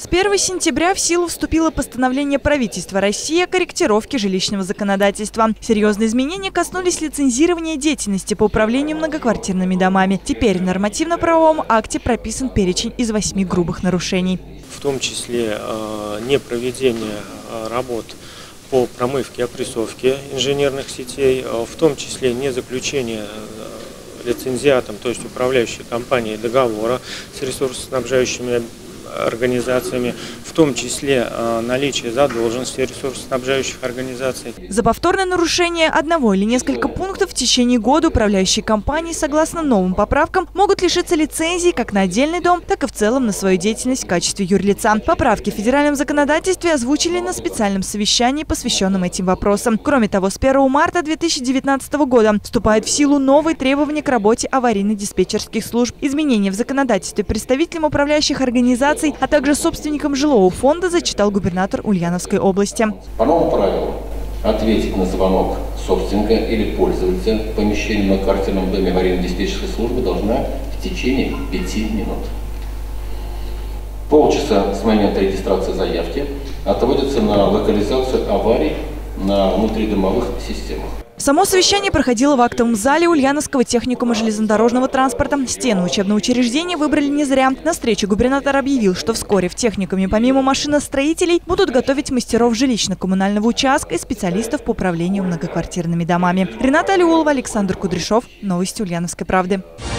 1 сентября в силу вступило постановление правительства России о корректировке жилищного законодательства. Серьезные изменения коснулись лицензирования деятельности по управлению многоквартирными домами. Теперь в нормативно-правовом акте прописан перечень из 8 грубых нарушений. В том числе непроведение работ по промывке и опрессовке инженерных сетей, в том числе не заключение лицензиатом, то есть управляющей компанией, договора с ресурсоснабжающими организациями, в том числе наличие задолженности ресурсоснабжающих организаций. За повторное нарушение одного или несколько пунктов в течение года управляющие компании, согласно новым поправкам, могут лишиться лицензии как на отдельный дом, так и в целом на свою деятельность в качестве юрлица. Поправки в федеральном законодательстве озвучили на специальном совещании, посвященном этим вопросам. Кроме того, с 1 марта 2019 года вступают в силу новые требования к работе аварийно-диспетчерских служб. Изменения в законодательстве представителям управляющих организаций, а также собственникам жилого фонда зачитал губернатор Ульяновской области. По новому правилу ответить на звонок собственника или пользователя помещения на квартирном доме аварийно-диспетчерской службы должна в течение 5 минут. Полчаса с момента регистрации заявки отводится на локализацию аварий на внутридомовых системах. Само совещание проходило в актовом зале Ульяновского техникума железнодорожного транспорта. Стены учебного учреждения выбрали не зря. На встрече губернатор объявил, что вскоре в техникуме помимо машиностроителей будут готовить мастеров жилищно-коммунального участка и специалистов по управлению многоквартирными домами. Рената Алиулова, Александр Кудряшов. Новости Ульяновской правды.